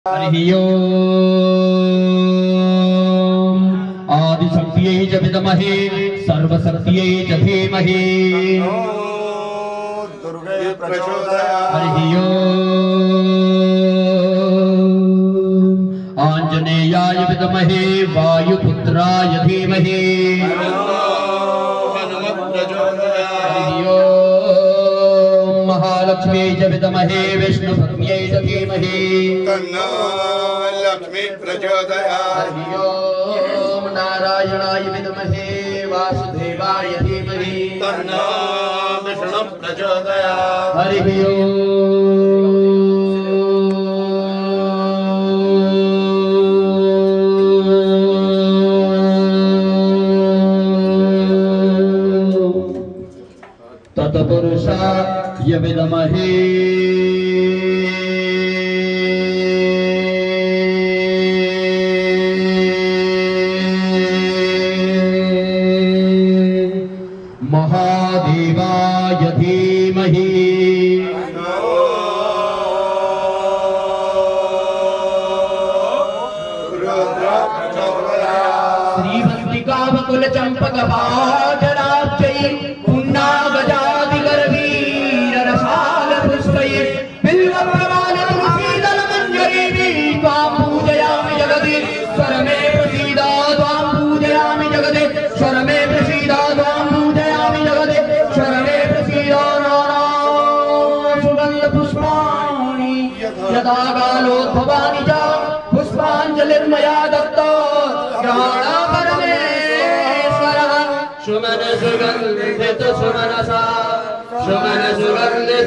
हरि ओम आदिशक्त्यै च विद्महे सर्वशक्त्यै च धीमहि दुर्गे प्रचोदयात्। हरि ओम आंजनेयाय विद्महे वायुपुत्राय धीमहि हनुमत् प्रचोदयात्। हरि ओम महालक्ष्म्यै च विद्महे विष्णुपत्न्यै च धीमहि तन्नो लक्ष्मी प्रचोदयात्। हरि ओम नारायणाय विद्महे वासुदेवाय धीमहि तन्नो विष्णु प्रचोदयात्। हरि ओम तत्पुरुषाय विद्महे महादेवाय धीमहि रुद्र प्रचोदयात्। श्रीवन्तिकावकुल चम्पकपाटराब्जै पुण्डागजादिगर्भीररसाल पुष्पै बिल्वप्रमाल तुलसीदलमञ्जरी त्वां पूजयामि जगदीश्वर मे प्रसीद त्वां पूजयामि जगदीश्वर मे प्रसीद त्वां पूजयामि जगदीश्वर मे प्रसीद सुगन्धपुष्पाणि यदा कालोद्भवानि च पुष्पाञ्जलिर्मया दत्ता परमेश्वरः सुमन सुगन्धित सुमनसा सुमन सुगन्धित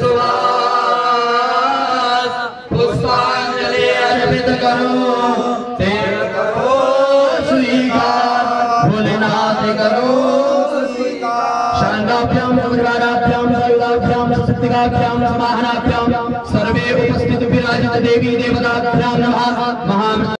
सुवास पुष्पांजलि अर्पित करो तेल करो स्वीकार भोलेनाथ करो शांगाभ्यां सुभद्राभ्यां सायुधाभ्यां सशक्तिकाभ्यां समाहनाभ्यां सर्वे उपस्थित विराजित देवी देवताभ्यां नमः।